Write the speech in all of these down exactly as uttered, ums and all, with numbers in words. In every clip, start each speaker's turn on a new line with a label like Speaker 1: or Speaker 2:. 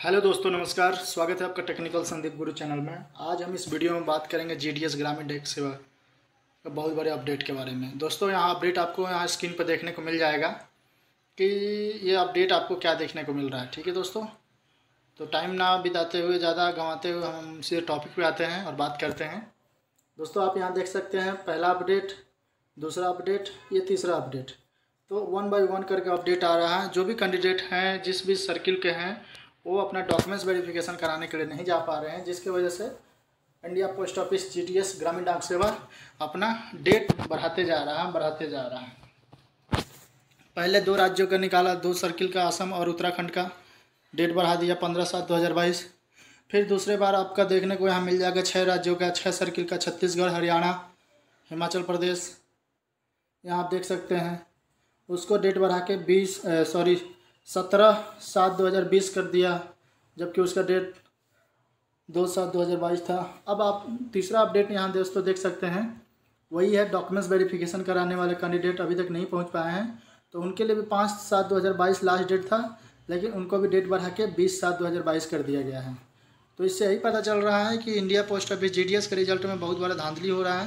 Speaker 1: Hello दोस्तों, नमस्कार। स्वागत है आपका टेक्निकल संदीप गुरु चैनल में। आज हम इस वीडियो में बात करेंगे जीडीएस ग्रामीण डाक सेवा का बहुत बड़े अपडेट के बारे में। दोस्तों, यहाँ अपडेट आपको यहाँ स्क्रीन पर देखने को मिल जाएगा कि ये अपडेट आपको क्या देखने को मिल रहा है। ठीक है दोस्तों, तो टाइम ना बिताते हुए, ज़्यादा गंवाते हुए हम सीधे टॉपिक पे आते हैं और बात करते हैं। दोस्तों, आप यहाँ देख सकते हैं पहला अपडेट, दूसरा अपडेट, ये तीसरा अपडेट। तो वन बाय वन करके अपडेट आ रहा है। जो भी कैंडिडेट हैं, जिस भी सर्किल के हैं, वो अपना डॉक्यूमेंट्स वेरिफिकेशन कराने के लिए नहीं जा पा रहे हैं, जिसकी वजह से इंडिया पोस्ट ऑफिस जीडीएस ग्रामीण डाक सेवा अपना डेट बढ़ाते जा रहा है बढ़ाते जा रहा है पहले दो राज्यों का निकाला, दो सर्किल का, असम और उत्तराखंड का डेट बढ़ा दिया पंद्रह सात दो हज़ार बाईस। फिर दूसरे बार आपका देखने को यहाँ मिल जाएगा छः राज्यों का, छः सर्किल का, छत्तीसगढ़, हरियाणा, हिमाचल प्रदेश, यहाँ आप देख सकते हैं। उसको डेट बढ़ा के बीस सॉरी सत्रह सात दो हज़ार बीस कर दिया, जबकि उसका डेट दो सात दो हज़ार बाईस था। अब आप तीसरा अपडेट यहाँ दोस्तों देख सकते हैं, वही है डॉक्यूमेंट्स वेरिफिकेशन कराने वाले कैंडिडेट अभी तक नहीं पहुँच पाए हैं, तो उनके लिए भी पाँच सात दो हज़ार बाईस लास्ट डेट था, लेकिन उनको भी डेट बढ़ा के बीस सात दो हज़ार बाईस कर दिया गया है। तो इससे यही पता चल रहा है कि इंडिया पोस्ट ऑफिस जीडीएस के रिजल्ट में बहुत बड़ा धांधली हो रहा है।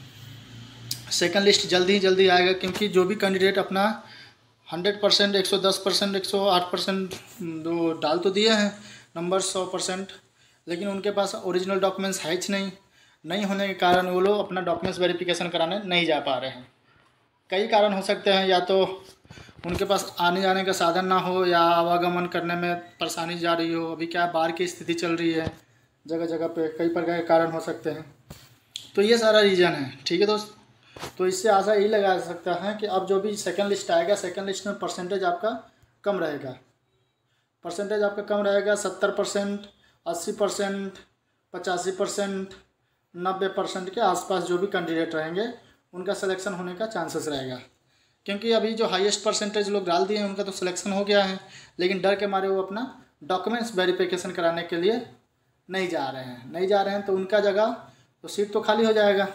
Speaker 1: सेकंड लिस्ट जल्दी ही जल्दी आएगा, क्योंकि जो भी कैंडिडेट अपना हंड्रेड परसेंट एक सौ दस परसेंट एक सौ आठ परसेंट दो डाल तो दिए हैं नंबर सौ परसेंट, लेकिन उनके पास ओरिजिनल डॉक्यूमेंट्स है ही नहीं नहीं होने के कारण वो लोग अपना डॉक्यूमेंट्स वेरिफिकेशन कराने नहीं जा पा रहे हैं। कई कारण हो सकते हैं, या तो उनके पास आने जाने का साधन ना हो, या आवागमन करने में परेशानी जा रही हो। अभी क्या बाढ़ की स्थिति चल रही है जगह जगह पे, कई प्रकार के कारण हो सकते हैं। तो ये सारा रीज़न है। ठीक है दोस्त, तो इससे आशा यही लगा सकता है कि अब जो भी सेकंड लिस्ट आएगा, सेकंड लिस्ट में परसेंटेज आपका कम रहेगा परसेंटेज आपका कम रहेगा सत्तर परसेंट, अस्सी परसेंट, पचासी परसेंट, नब्बे परसेंट के आसपास जो भी कैंडिडेट रहेंगे उनका सिलेक्शन होने का चांसेस रहेगा। क्योंकि अभी जो हाईएस्ट परसेंटेज लोग डाल दिए हैं उनका तो सिलेक्शन हो गया है, लेकिन डर के मारे वो अपना डॉक्यूमेंट्स वेरिफिकेशन कराने के लिए नहीं जा रहे हैं नहीं जा रहे हैं तो उनका जगह तो सीट तो खाली हो जाएगा।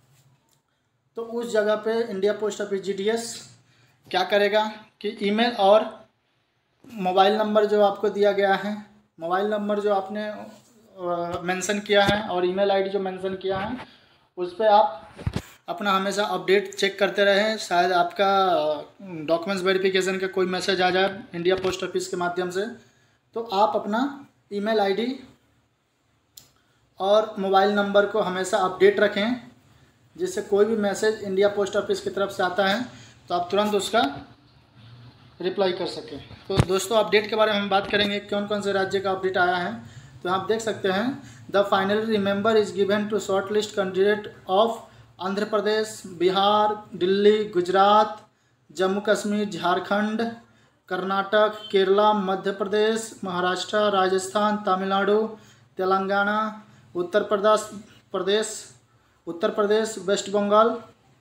Speaker 1: तो उस जगह पे इंडिया पोस्ट ऑफिस जीडीएस क्या करेगा कि ईमेल और मोबाइल नंबर जो आपको दिया गया है, मोबाइल नंबर जो आपने मेंशन किया है और ईमेल आईडी जो मेंशन किया है, उस पर आप अपना हमेशा अपडेट चेक करते रहें। शायद आपका डॉक्यूमेंट्स वेरिफिकेशन का कोई मैसेज आ जाए इंडिया पोस्ट ऑफिस के माध्यम से, तो आप अपना ईमेल आईडी और मोबाइल नंबर को हमेशा अपडेट रखें, जिससे कोई भी मैसेज इंडिया पोस्ट ऑफिस की तरफ से आता है तो आप तुरंत उसका रिप्लाई कर सकें। तो दोस्तों, अपडेट के बारे में हम बात करेंगे, कौन कौन से राज्य का अपडेट आया है। तो आप देख सकते हैं, the final reminder is given to short list candidate of Andhra Pradesh, Bihar, Delhi, Gujarat, Jammu Kashmir, Jharkhand, Karnataka, Kerala, Madhya Pradesh, Maharashtra, Rajasthan, Tamil Nadu, Telangana, Uttar Pradesh Pradesh Uttar Pradesh, west Bengal.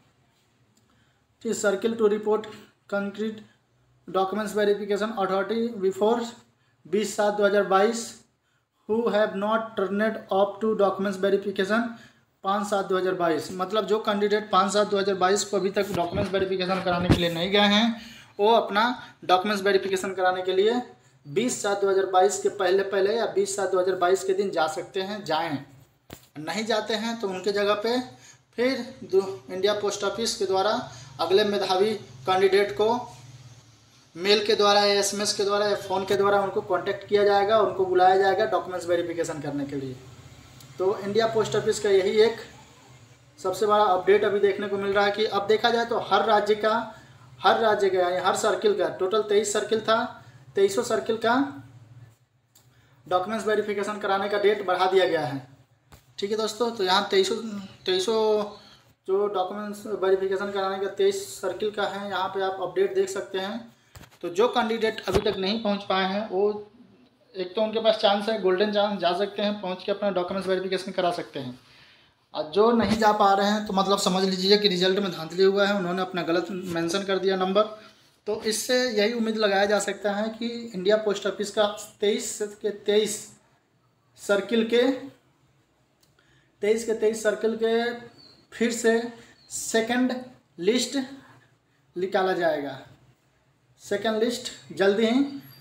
Speaker 1: Circle to report concerned documents verification authority before बीस सात दो हज़ार बाईस who have not turned up to documents verification पाँच सात दो हज़ार बाईस। मतलब जो कैंडिडेट पाँच सात दो हज़ार बाईस को अभी तक डॉक्यूमेंट्स वेरिफिकेशन कराने के लिए नहीं गए हैं, वो अपना डॉक्यूमेंट्स वेरिफिकेशन कराने के लिए बीस सात दो हज़ार बाईस के पहले पहले या बीस सात दो हज़ार बाईस के दिन जा सकते हैं। जाएँ, नहीं जाते हैं तो उनके जगह पे फिर दो इंडिया पोस्ट ऑफिस के द्वारा अगले मेधावी कैंडिडेट को मेल के द्वारा या एसएमएस के द्वारा या फ़ोन के द्वारा उनको कांटेक्ट किया जाएगा, उनको बुलाया जाएगा डॉक्यूमेंट्स वेरिफिकेशन करने के लिए। तो इंडिया पोस्ट ऑफिस का यही एक सबसे बड़ा अपडेट अभी देखने को मिल रहा है कि अब देखा जाए तो हर राज्य का हर राज्य का यानी हर सर्किल का टोटल तेईस सर्किल था, तेईसों सर्किल का डॉक्यूमेंट्स वेरिफिकेशन कराने का डेट बढ़ा दिया गया है। ठीक है दोस्तों, तो यहाँ तेईसों तेईसों जो डॉक्यूमेंट्स वेरिफिकेशन कराने का तेईस सर्किल का है, यहाँ पे आप अपडेट देख सकते हैं। तो जो कैंडिडेट अभी तक नहीं पहुँच पाए हैं, वो एक तो उनके पास चांस है, गोल्डन चांस, जा सकते हैं, पहुँच के अपना डॉक्यूमेंट्स वेरिफिकेशन करा सकते हैं। और जो नहीं जा पा रहे हैं तो मतलब समझ लीजिए कि रिजल्ट में धांधली हुआ है, उन्होंने अपना गलत मेंशन कर दिया नंबर। तो इससे यही उम्मीद लगाया जा सकता है कि इंडिया पोस्ट ऑफिस का तेईस के तेईस सर्किल के तेईस के तेईस सर्किल के फिर से सेकंड लिस्ट निकाला जाएगा। सेकंड लिस्ट जल्दी ही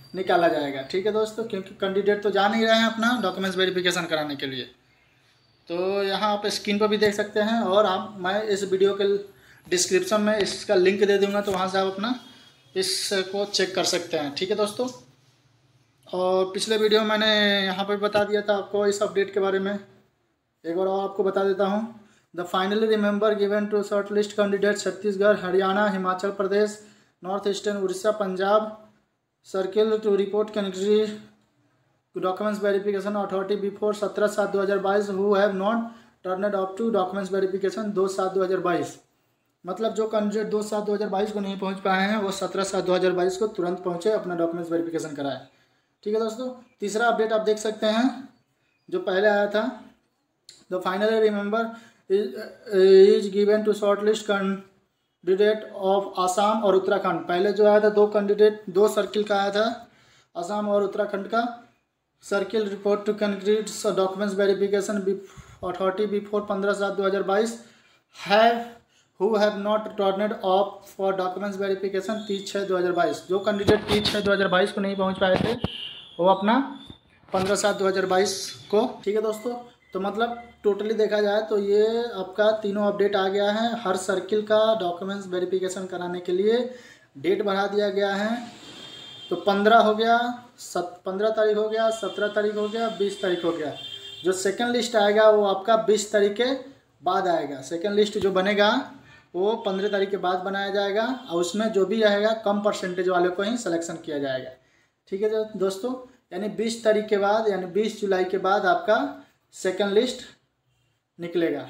Speaker 1: निकाला जाएगा। ठीक है दोस्तों, क्योंकि कैंडिडेट तो जा नहीं रहे हैं अपना डॉक्यूमेंट्स वेरिफिकेशन कराने के लिए। तो यहाँ आप स्क्रीन पर भी देख सकते हैं, और आप मैं इस वीडियो के डिस्क्रिप्शन में इसका लिंक दे दूँगा, तो वहाँ से आप अपना इसको चेक कर सकते हैं। ठीक है दोस्तों, और पिछले वीडियो में मैंने यहाँ पर बता दिया था आपको इस अपडेट के बारे में, एक बार और आपको बता देता हूँ। The finally reminder given to short list candidate Chhattisgarh, Haryana, Himachal Pradesh, north eastern, Orissa, Punjab circle to report candidate documents verification authority before सत्रह सात दो हज़ार बाईस who have not turned up to documents verification दो सात दो हज़ार बाईस। मतलब जो कैंडिडेट दो सात दो हज़ार बाईस को नहीं पहुंच पाए हैं वो सत्रह सात दो हज़ार बाईस को तुरंत पहुंचे, अपना डॉक्यूमेंट्स वेरिफिकेशन कराए। ठीक है दोस्तों, तीसरा अपडेट आप देख सकते हैं जो पहले आया था। The finally reminder is given to short list candidate of Assam और उत्तराखंड। पहले जो आया था दो कैंडिडेट, दो सर्किल का आया था, आसाम और उत्तराखंड का। Circle report to candidate documents verification authority before पंद्रह सात दो हज़ार बाईस have who have not turned up for documents verification तीस छः दो हज़ार बाईस। जो कैंडिडेट तीस छः दो हज़ार बाईस को नहीं पहुंच पाए थे वो अपना पंद्रह सात दो हज़ार बाईस को। ठीक है दोस्तों, तो मतलब टोटली देखा जाए तो ये आपका तीनों अपडेट आ गया है। हर सर्किल का डॉक्यूमेंट्स वेरिफिकेशन कराने के लिए डेट बढ़ा दिया गया है। तो पंद्रह हो गया, सत पंद्रह तारीख हो गया, सत्रह तारीख हो गया, बीस तारीख हो गया। जो सेकंड लिस्ट आएगा वो आपका बीस तारीख के बाद आएगा। सेकंड लिस्ट जो बनेगा वो पंद्रह तारीख के बाद बनाया जाएगा, और उसमें जो भी रहेगा कम परसेंटेज वाले को ही सिलेक्शन किया जाएगा। ठीक है दोस्तों, यानी बीस तारीख के बाद यानी बीस जुलाई के बाद आपका सेकंड लिस्ट निकलेगा।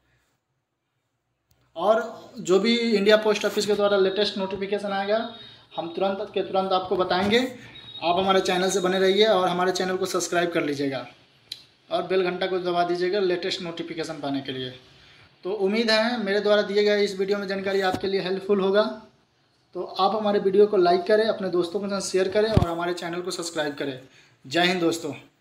Speaker 1: और जो भी इंडिया पोस्ट ऑफिस के द्वारा लेटेस्ट नोटिफिकेशन आएगा हम तुरंत के तुरंत आपको बताएंगे। आप हमारे चैनल से बने रहिए और हमारे चैनल को सब्सक्राइब कर लीजिएगा और बेल घंटा को दबा दीजिएगा लेटेस्ट नोटिफिकेशन पाने के लिए। तो उम्मीद है मेरे द्वारा दिए गए इस वीडियो में जानकारी आपके लिए हेल्पफुल होगा। तो आप हमारे वीडियो को लाइक करें, अपने दोस्तों के साथ शेयर करें और हमारे चैनल को सब्सक्राइब करें। जय हिंद दोस्तों।